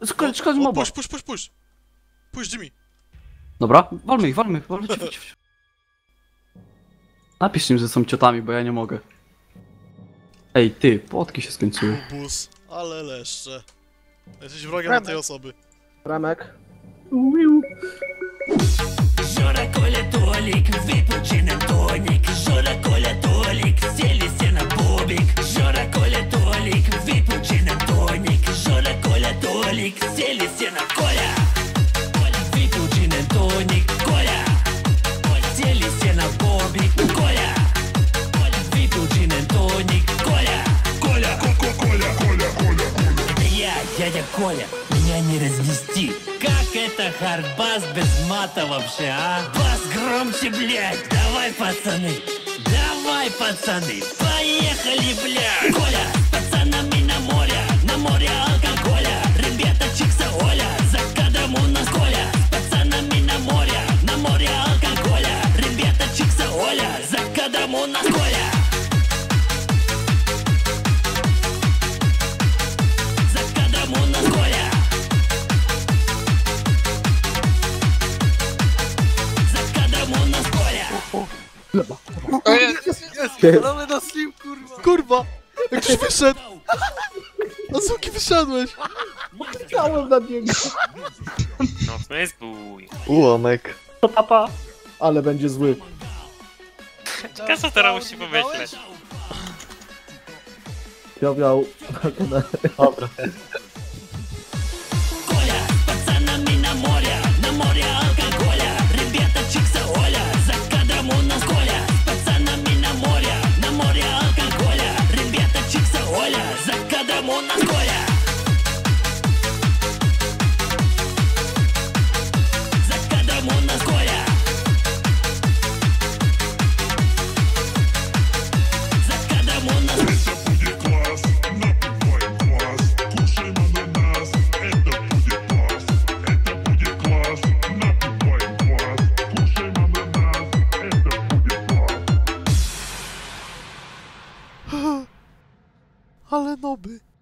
Szkodzi moba. Puść! Puść Jimmy! Dobra, walmy ich. Napisz im, że są ciotami, bo ja nie mogę. Ej, ty, płotki się skończyły. Bus, ale leszcze. Jesteś wrogiem dla tej osoby. Ramek. Жора, Коля, Толик, выпил джин и тоник. Жора, Коля, Толик, сели все на бобик. Жора, Коля, Толик, выпил джин и тоник. Жора, Коля, Толик, сели все на Коля. Коля, выпил джин и тоник. Коля, сели все на бобик. Коля, выпил джин и тоник. Коля, это я, дядя Коля. Меня не разнести. Как это хардбас без мата вообще, а? Бас громче, блядь. Давай, пацаны, поехали, блядь. Коля, с пацанами на море алкоголя. Ребята, Чикса, Оля, за кадром у нас Коля. С пацанами на море алкоголя. Ребята, Чикса, Оля, за кадром у нас Коля. За кадром у нас Коля. Mamy na slim, kurwa! Kurwa! Jak już wyszedł! A suki wyszedłeś! Chciałem na niego. No, spróbuj. Ułamek. To papa. Ale będzie zły. Kasa teraz musi pomyśleć. Miał. Dobra. Коля, с пацанами на море алкоголя. Ребята, Чикса, Оля, за кадром у нас Коля. С пацанами на море алкоголя. Ребята, Чикса, Оля, за кадром у нас Коля. За кадром у нас Коля. За кадром у нас Коля. Это будет класс, напиваем квас, кушаем ананас, это будет класс. Это будет класс, напиваем квас, кушаем ананас, это будет класс. Ale noby.